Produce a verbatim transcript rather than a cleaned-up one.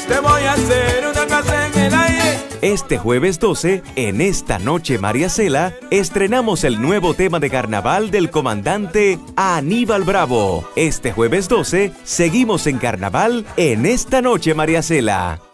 te voy a hacer una casa en el aire. Este jueves doce, en Esta Noche María Cela, estrenamos el nuevo tema de carnaval del comandante Aníbal Bravo. Este jueves doce, seguimos en carnaval en Esta Noche María Cela.